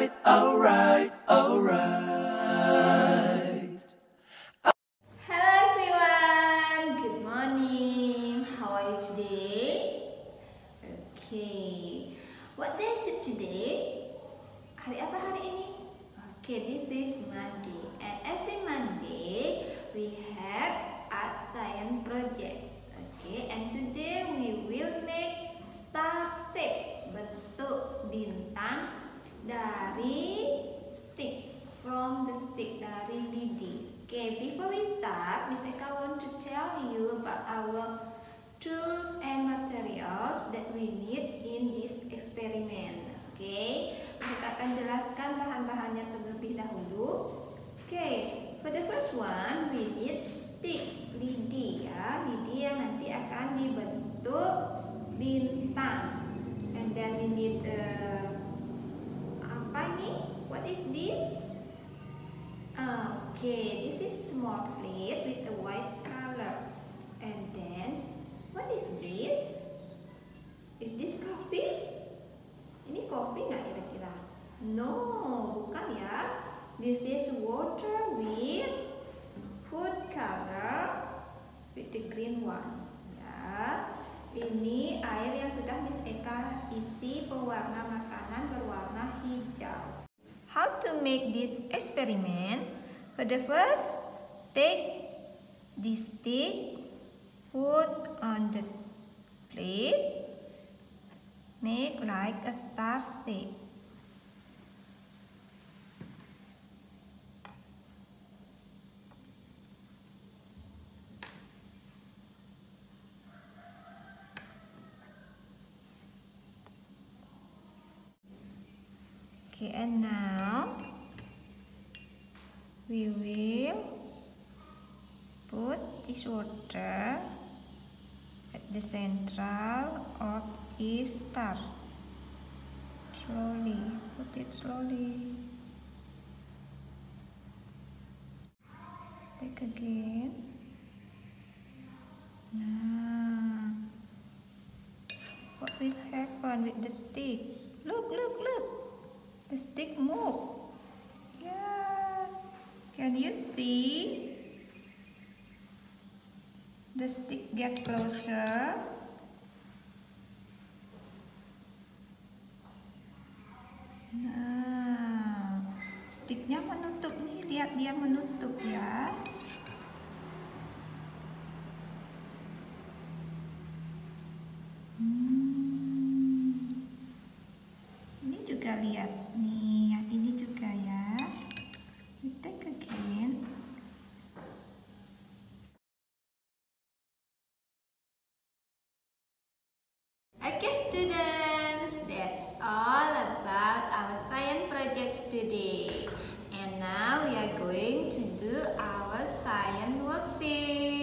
alright, alright, alright. Hello everyone, good morning. How are you today? Okay, what day is it today? Hari apa hari ini? Okay, this is Monday, and every Monday we have art science projects. Okay, and today we will make star shape, bentuk bintang dari stick, from the stick, dari lidi. Okay, before we start, Miss Eka want to tell you about our tools and materials that we need in this experiment. Okay, Miss Eka akan jelaskan bahan-bahannya terlebih dahulu. Okay, for the first one, we need stick, lidi ya, lidi yang nanti akan dibentuk bintang. And then we need apa ini? What is this? Okay, this is small plate with a white color. And then what is this? Is this coffee? Ini kopi nggak kira-kira? No, bukan ya. This is water with food color with the green one. Ya, ini air yang sudah Miss Eka isi pewarna makanan berwarna hijau. How to make this experiment? For the first, take this stick, put on the plate, make like a star shape. Okay, and now we will put this water at the central of this star. Slowly, put it slowly. Take again. Now, what will happen with the stick? Look, look, look. The stick move. Yeah. Can you see? The stick get closer. Nah, sticknya menutup nih. Lihat dia menutup ya. Ini juga lihat nih, yang ini juga ya. We take again. Okay students, that's all about our science projects today. And now we are going to do our science worksheet.